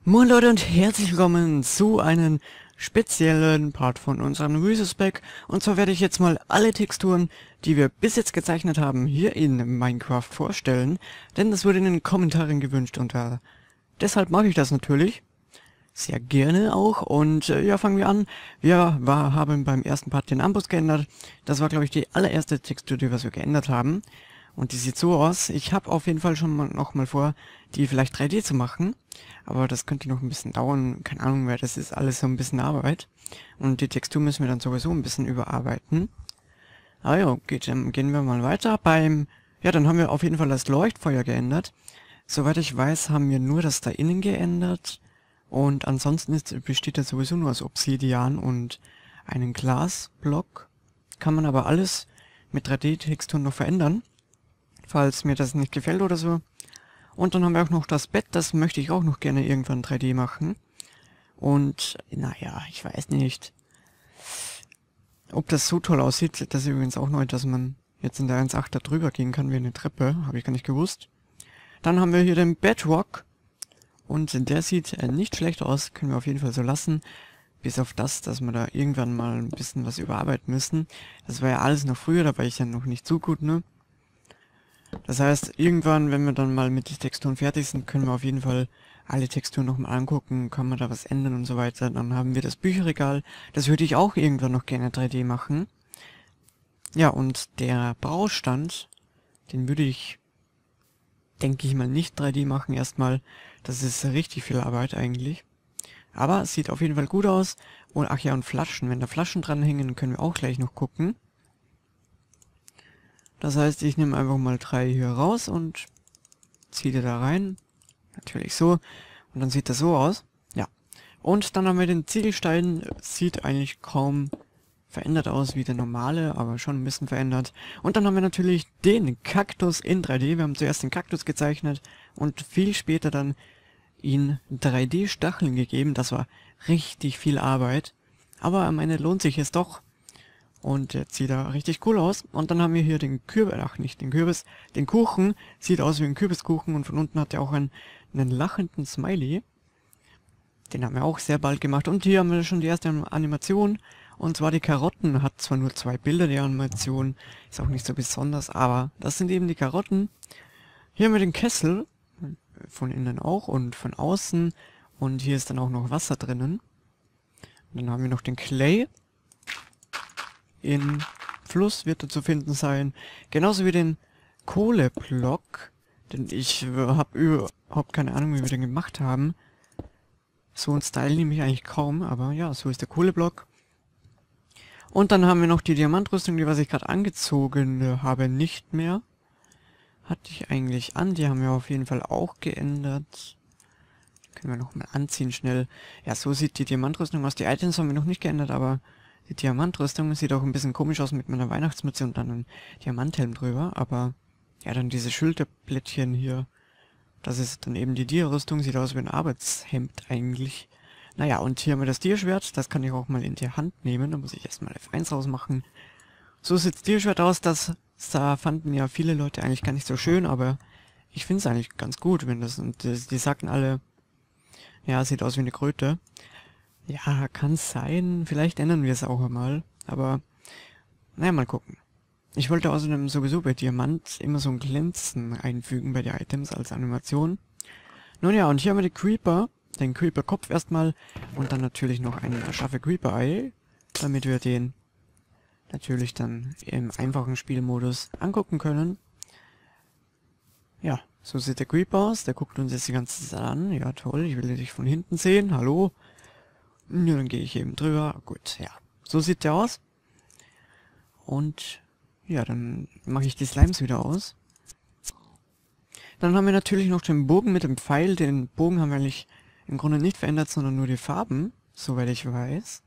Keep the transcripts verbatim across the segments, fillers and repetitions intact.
Moin Leute und herzlich willkommen zu einem speziellen Part von unserem Resource-Pack. Und zwar werde ich jetzt mal alle Texturen, die wir bis jetzt gezeichnet haben, hier in Minecraft vorstellen. Denn das wurde in den Kommentaren gewünscht und äh, deshalb mache ich das natürlich. Sehr gerne auch. Und äh, ja, fangen wir an. Wir war, haben beim ersten Part den Amboss geändert. Das war, glaube ich, die allererste Textur, die wir so geändert haben. Und die sieht so aus. Ich habe auf jeden Fall schon mal noch mal vor, die vielleicht drei D zu machen. Aber das könnte noch ein bisschen dauern. Keine Ahnung, weil das ist alles so ein bisschen Arbeit. Und die Textur müssen wir dann sowieso ein bisschen überarbeiten. Ah ja, geht, dann gehen wir mal weiter. Beim, ja, dann haben wir auf jeden Fall das Leuchtfeuer geändert. Soweit ich weiß, haben wir nur das da innen geändert. Und ansonsten ist, besteht das sowieso nur aus Obsidian und einen Glasblock. Kann man aber alles mit drei D-Texturen noch verändern, falls mir das nicht gefällt oder so. Und dann haben wir auch noch das Bett, das möchte ich auch noch gerne irgendwann drei D machen. Und, naja, ich weiß nicht, ob das so toll aussieht. Das ist übrigens auch neu, dass man jetzt in der eins Punkt acht da drüber gehen kann wie eine Treppe. Habe ich gar nicht gewusst. Dann haben wir hier den Bedrock. Und der sieht äh, nicht schlecht aus. Können wir auf jeden Fall so lassen. Bis auf das, dass wir da irgendwann mal ein bisschen was überarbeiten müssen. Das war ja alles noch früher, da war ich ja noch nicht so gut, ne? Das heißt, irgendwann, wenn wir dann mal mit den Texturen fertig sind, können wir auf jeden Fall alle Texturen nochmal angucken, kann man da was ändern und so weiter. Dann haben wir das Bücherregal, das würde ich auch irgendwann noch gerne drei D machen. Ja, und der Braustand, den würde ich, denke ich mal, nicht drei D machen erstmal. Das ist richtig viel Arbeit eigentlich. Aber es sieht auf jeden Fall gut aus. Und ach ja, und Flaschen, wenn da Flaschen dranhängen, können wir auch gleich noch gucken. Das heißt, ich nehme einfach mal drei hier raus und ziehe die da rein. Natürlich so. Und dann sieht das so aus. Ja. Und dann haben wir den Ziegelstein. Sieht eigentlich kaum verändert aus wie der normale, aber schon ein bisschen verändert. Und dann haben wir natürlich den Kaktus in drei D. Wir haben zuerst den Kaktus gezeichnet und viel später dann ihn drei D-Stacheln gegeben. Das war richtig viel Arbeit. Aber am Ende lohnt sich es doch. Und jetzt sieht er richtig cool aus. Und dann haben wir hier den Kürbis, ach nicht den Kürbis, den Kuchen. Sieht aus wie ein Kürbiskuchen und von unten hat er auch einen, einen lachenden Smiley. Den haben wir auch sehr bald gemacht. Und hier haben wir schon die erste Animation. Und zwar die Karotten. Hat zwar nur zwei Bilder, die Animation. Ist auch nicht so besonders, aber das sind eben die Karotten. Hier haben wir den Kessel. Von innen auch und von außen. Und hier ist dann auch noch Wasser drinnen. Und dann haben wir noch den Clay. In Fluss wird er zu finden sein. Genauso wie den Kohleblock. Denn ich habe überhaupt keine Ahnung, wie wir den gemacht haben. So ein Style nehme ich eigentlich kaum, aber ja, so ist der Kohleblock. Und dann haben wir noch die Diamantrüstung, die was ich gerade angezogen habe, nicht mehr. Hatte ich eigentlich an, die haben wir auf jeden Fall auch geändert. Können wir nochmal anziehen schnell. Ja, so sieht die Diamantrüstung aus. Die Items haben wir noch nicht geändert, aber die Diamantrüstung sieht auch ein bisschen komisch aus mit meiner Weihnachtsmütze und dann ein Diamanthelm drüber. Aber ja, dann diese Schulterblättchen hier. Das ist dann eben die Dia-Rüstung. Sieht aus wie ein Arbeitshemd eigentlich. Naja, und hier haben wir das Dia-Schwert. Das kann ich auch mal in die Hand nehmen. Da muss ich erstmal F eins rausmachen. So sieht das Dia-Schwert aus. Das da fanden ja viele Leute eigentlich gar nicht so schön, aber ich finde es eigentlich ganz gut, wenn das, und die, die sagten alle, ja, sieht aus wie eine Kröte. Ja, kann sein, vielleicht ändern wir es auch einmal, aber, naja, mal gucken. Ich wollte außerdem sowieso bei Diamant immer so ein Glänzen einfügen bei den Items als Animation. Nun ja, und hier haben wir die Creeper, den Creeper-Kopf erstmal, und dann natürlich noch ein scharfe Creeper-Ei, damit wir den natürlich dann im einfachen Spielmodus angucken können. Ja, so sieht der Creeper aus. Der guckt uns jetzt die ganze Zeit an. Ja, toll, ich will dich von hinten sehen. Hallo. Ja, dann gehe ich eben drüber. Gut, ja. So sieht der aus. Und ja, dann mache ich die Slimes wieder aus. Dann haben wir natürlich noch den Bogen mit dem Pfeil. Den Bogen haben wir eigentlich im Grunde nicht verändert, sondern nur die Farben, soweit ich weiß.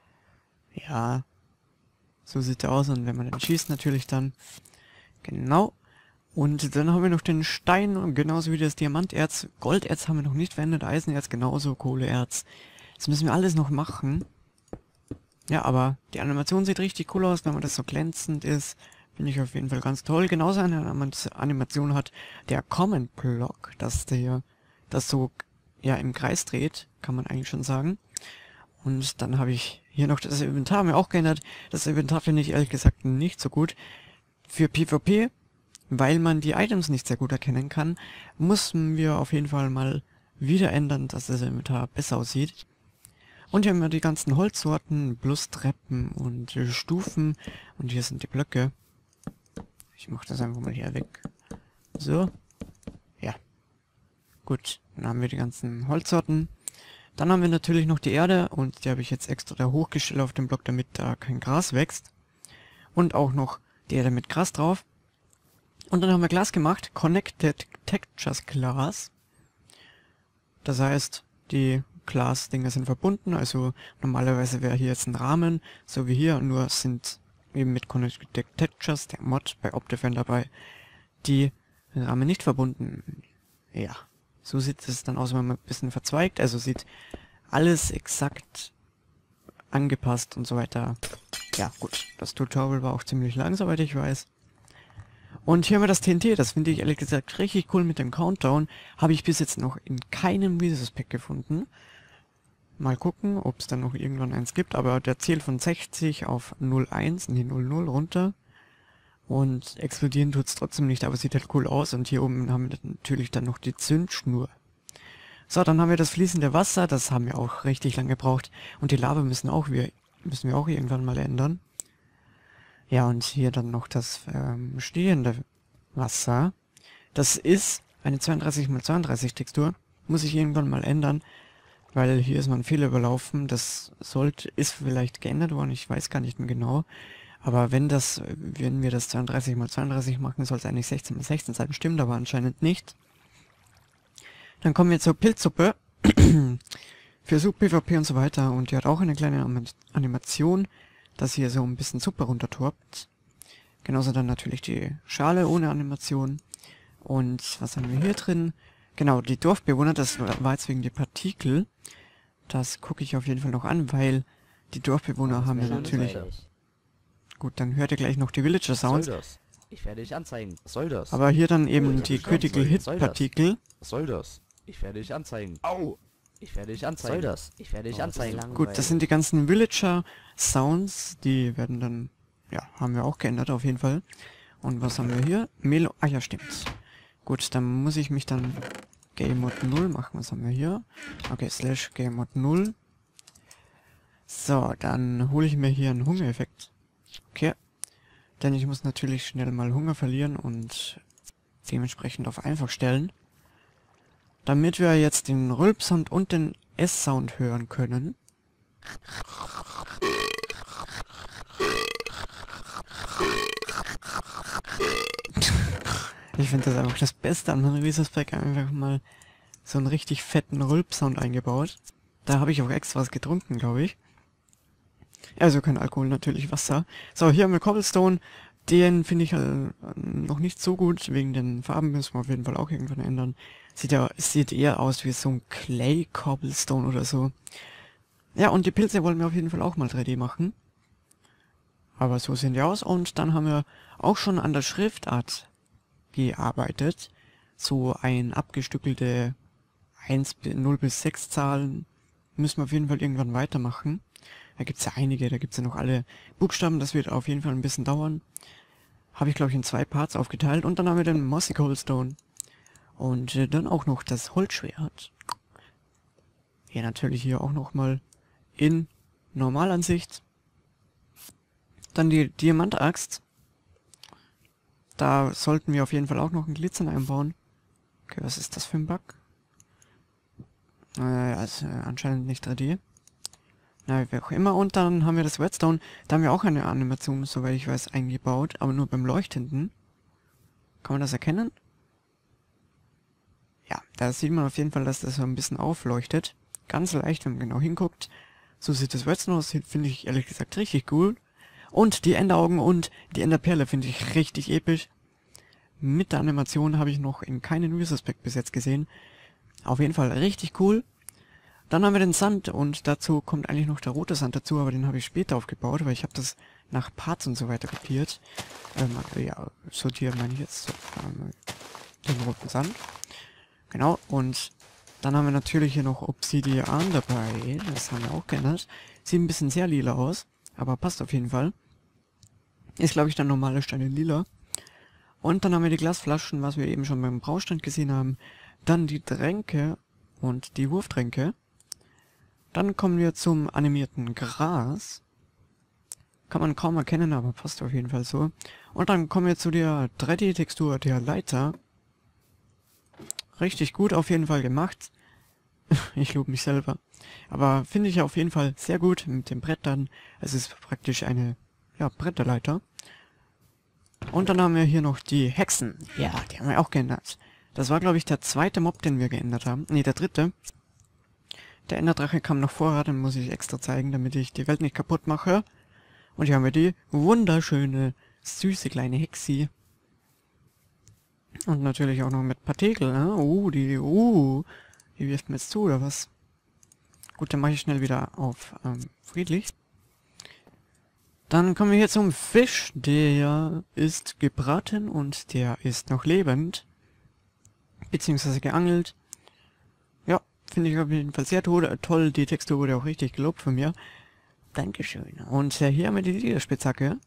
Ja, so sieht er aus, und wenn man dann schießt natürlich dann. Genau. Und dann haben wir noch den Stein, genauso wie das Diamanterz. Golderz haben wir noch nicht verändert, Eisenerz genauso, Kohleerz. Das müssen wir alles noch machen. Ja, aber die Animation sieht richtig cool aus, wenn man das so glänzend ist. Finde ich auf jeden Fall ganz toll. Genauso eine Animation hat der Common Block, dass der das so ja im Kreis dreht, kann man eigentlich schon sagen. Und dann habe ich hier noch das Inventar mir auch geändert. Das Inventar finde ich ehrlich gesagt nicht so gut. Für PvP, weil man die Items nicht sehr gut erkennen kann, mussten wir auf jeden Fall mal wieder ändern, dass das Inventar besser aussieht. Und hier haben wir die ganzen Holzsorten, plus Treppen und äh, Stufen. Und hier sind die Blöcke. Ich mache das einfach mal hier weg. So. Ja. Gut, dann haben wir die ganzen Holzsorten. Dann haben wir natürlich noch die Erde und die habe ich jetzt extra da hochgestellt auf dem Block, damit da kein Gras wächst. Und auch noch die Erde mit Gras drauf. Und dann haben wir Glas gemacht, Connected Textures Glass. Das heißt, die Glas-Dinger sind verbunden, also normalerweise wäre hier jetzt ein Rahmen, so wie hier, nur sind eben mit Connected Textures, der Mod bei Optifine dabei, die Rahmen nicht verbunden. Ja, so sieht es dann aus, wenn man ein bisschen verzweigt, also sieht alles exakt angepasst und so weiter. Ja, gut, das Tutorial war auch ziemlich lang, soweit ich weiß. Und hier haben wir das T N T, das finde ich ehrlich gesagt richtig cool mit dem Countdown. Habe ich bis jetzt noch in keinem Resource Pack gefunden. Mal gucken, ob es dann noch irgendwann eins gibt, aber der zählt von sechzig auf null Komma eins, nee null Komma null runter. Und explodieren tut es trotzdem nicht, aber sieht halt cool aus. Und hier oben haben wir natürlich dann noch die Zündschnur. So, dann haben wir das fließende Wasser, das haben wir auch richtig lange gebraucht. Und die Lava müssen, auch wir, müssen wir auch irgendwann mal ändern. Ja, und hier dann noch das ähm, stehende Wasser. Das ist eine zweiunddreißig mal zweiunddreißig Textur. Muss ich irgendwann mal ändern, weil hier ist mal ein Fehler überlaufen. Das sollte, ist vielleicht geändert worden, ich weiß gar nicht mehr genau. Aber wenn das, wenn wir das zweiunddreißig mal zweiunddreißig machen, soll es eigentlich sechzehn mal sechzehn sein. Stimmt aber anscheinend nicht. Dann kommen wir zur Pilzsuppe. Für Sub, PvP und so weiter. Und die hat auch eine kleine Animation, dass hier so ein bisschen Suppe runtertorbt. Genauso dann natürlich die Schale ohne Animation. Und was haben wir hier drin? Genau, die Dorfbewohner, das war jetzt wegen der Partikel. Das gucke ich auf jeden Fall noch an, weil die Dorfbewohner Oh, haben ja natürlich... Gut, dann hört ihr gleich noch die Villager Sounds. Was soll das? Ich werde dich anzeigen. Was soll das? Aber hier dann eben Oh, ich die hab dich Critical anzeigen. Hit Was soll das? Partikel. Was soll das? Ich werde dich anzeigen. Au! Ich werde dich anzeigen. Was soll das? Ich werde dich Oh, das ist anzeigen. langweilig. Gut, das sind die ganzen Villager Sounds, die werden dann, ja, haben wir auch geändert auf jeden Fall. Und was haben wir hier? Melo, ah ja, stimmt. Gut, dann muss ich mich dann Game Mode null machen. Was haben wir hier? Okay, slash Game Mode null. So, dann hole ich mir hier einen Hungereffekt. Okay. Denn ich muss natürlich schnell mal Hunger verlieren und dementsprechend auf einfach stellen. Damit wir jetzt den Rülpsound und den S-Sound hören können. Ich finde das einfach das Beste an einem Resource Pack, einfach mal so einen richtig fetten Rülpsound eingebaut. Da habe ich auch extra was getrunken, glaube ich. Also kein Alkohol, natürlich Wasser. So, hier haben wir Cobblestone. Den finde ich äh, noch nicht so gut. Wegen den Farben müssen wir auf jeden Fall auch irgendwann ändern. Sieht ja, sieht eher aus wie so ein Clay Cobblestone oder so. Ja, und die Pilze wollen wir auf jeden Fall auch mal drei D machen. Aber so sehen die aus. Und dann haben wir auch schon an der Schriftart gearbeitet. So ein abgestückelte eins, null bis sechs Zahlen müssen wir auf jeden Fall irgendwann weitermachen. Da gibt's ja einige, da gibt's ja noch alle Buchstaben, das wird auf jeden Fall ein bisschen dauern. Habe ich, glaube ich, in zwei Parts aufgeteilt. Und dann haben wir den Mossy Cobblestone. Und äh, dann auch noch das Holzschwert. Hier natürlich hier auch nochmal in Normalansicht. Dann die Diamantaxt. Da sollten wir auf jeden Fall auch noch einen Glitzern einbauen. Okay, was ist das für ein Bug? Naja, also, äh, anscheinend nicht drei D. Na, wie auch immer. Und dann haben wir das Redstone. Da haben wir auch eine Animation, soweit ich weiß, eingebaut. Aber nur beim Leuchtenden. Kann man das erkennen? Ja, da sieht man auf jeden Fall, dass das so ein bisschen aufleuchtet. Ganz leicht, wenn man genau hinguckt. So sieht das Redstone aus. Finde ich ehrlich gesagt richtig cool. Und die Enderaugen und die Enderperle finde ich richtig episch. Mit der Animation habe ich noch in keinen Resource Pack bis jetzt gesehen. Auf jeden Fall richtig cool. Dann haben wir den Sand und dazu kommt eigentlich noch der rote Sand dazu, aber den habe ich später aufgebaut, weil ich habe das nach Parts und so weiter kopiert. Ähm, ja, sortieren meine ich jetzt so, ähm, den roten Sand. Genau, und Dann haben wir natürlich hier noch Obsidian dabei. Das haben wir auch geändert. Sieht ein bisschen sehr lila aus, aber passt auf jeden Fall. Ist, glaube ich, der normale Stein in lila. Und dann haben wir die Glasflaschen, was wir eben schon beim Braustand gesehen haben. Dann die Tränke und die Wurftränke. Dann kommen wir zum animierten Gras. Kann man kaum erkennen, aber passt auf jeden Fall so. Und dann kommen wir zu der drei D-Textur der Leiter. Richtig gut auf jeden Fall gemacht. Ich lobe mich selber. Aber finde ich auf jeden Fall sehr gut mit den Brettern. Es ist praktisch eine, ja, Bretterleiter. Und dann haben wir hier noch die Hexen. Ja, die haben wir auch geändert. Das war, glaube ich, der zweite Mob, den wir geändert haben. Ne, der dritte. Der Enderdrache kam noch vorher, den muss ich extra zeigen, damit ich die Welt nicht kaputt mache. Und hier haben wir die wunderschöne, süße kleine Hexi. Und natürlich auch noch mit Partikel, ne? Uh, die, uh, die wirft mir jetzt zu, oder was? Gut, dann mache ich schnell wieder auf ähm, friedlich. Dann kommen wir hier zum Fisch. Der ist gebraten und der ist noch lebend. Beziehungsweise geangelt. Ja, finde ich auf jeden Fall sehr toll. toll. Die Textur wurde auch richtig gelobt von mir. Dankeschön. Und äh, hier haben wir die Lederspitzhacke.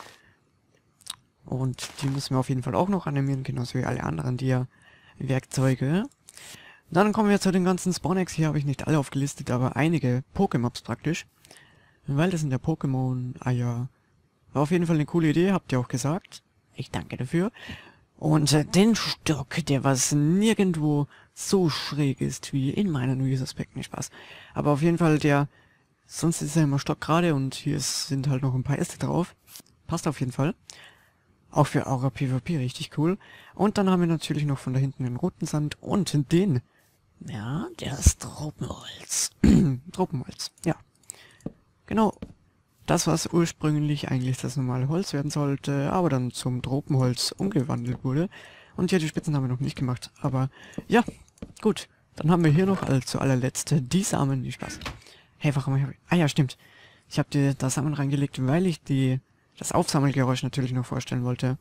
Und die müssen wir auf jeden Fall auch noch animieren, genauso wie alle anderen Dia-Werkzeuge. Dann kommen wir zu den ganzen Spawnex. Hier habe ich nicht alle aufgelistet, aber einige Pokémobs praktisch. Weil das sind ja Pokémon-Eier. War auf jeden Fall eine coole Idee, habt ihr auch gesagt. Ich danke dafür. Und äh, den Stock, der was nirgendwo so schräg ist wie in meiner New User Spec, nicht Spaß. Aber auf jeden Fall der, sonst ist er immer stockgerade und hier ist, sind halt noch ein paar Äste drauf. Passt auf jeden Fall. Auch für Aura PvP richtig cool. Und dann haben wir natürlich noch von da hinten den roten Sand und den, ja, das Tropenholz. Tropenholz, ja. Genau. Das, was ursprünglich eigentlich das normale Holz werden sollte, aber dann zum Tropenholz umgewandelt wurde. Und ja, die Spitzen haben wir noch nicht gemacht. Aber ja, gut. Dann haben wir hier noch als zu allerletzt die Samen. Die Spaß. Hey, warum habe ich... Ah ja, stimmt. Ich habe dir da Samen reingelegt, weil ich die das Aufsammelgeräusch natürlich noch vorstellen wollte.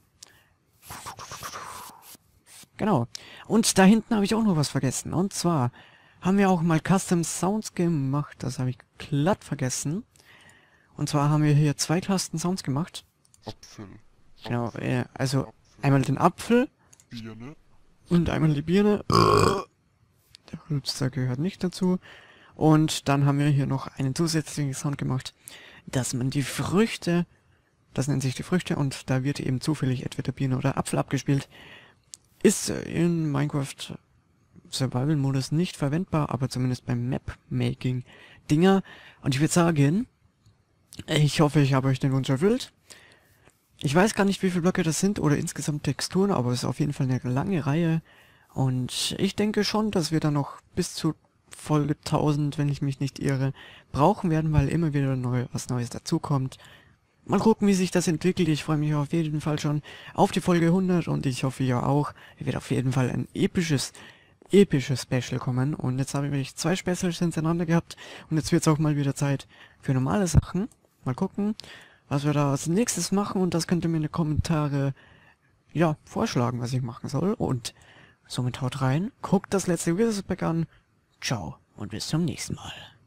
Genau. Und da hinten habe ich auch noch was vergessen. Und zwar haben wir auch mal Custom Sounds gemacht. Das habe ich glatt vergessen. Und zwar haben wir hier zwei Custom Sounds gemacht. Apfel. Genau, äh, also Apfel. Einmal den Apfel. Birne. Und einmal die Birne. Der Rülpser gehört nicht dazu. Und dann haben wir hier noch einen zusätzlichen Sound gemacht, dass man die Früchte... Das nennt sich die Früchte und da wird eben zufällig entweder Birne oder Apfel abgespielt. Ist in Minecraft Survival Modus nicht verwendbar, aber zumindest beim Map-Making Dinger. Und ich würde sagen, ich hoffe, ich habe euch den Wunsch erfüllt. Ich weiß gar nicht, wie viele Blöcke das sind oder insgesamt Texturen, aber es ist auf jeden Fall eine lange Reihe. Und ich denke schon, dass wir dann noch bis zu Folge tausend, wenn ich mich nicht irre, brauchen werden, weil immer wieder neu, was Neues dazukommt. Mal gucken, wie sich das entwickelt. Ich freue mich auf jeden Fall schon auf die Folge hundert und ich hoffe ja auch, es wird auf jeden Fall ein episches, episches Special kommen. Und jetzt habe ich zwei Specials hintereinander gehabt und jetzt wird es auch mal wieder Zeit für normale Sachen. Mal gucken, was wir da als nächstes machen und das könnt ihr mir in die Kommentare, ja, vorschlagen, was ich machen soll. Und somit haut rein, guckt das letzte Wizards Pack an. Ciao und bis zum nächsten Mal.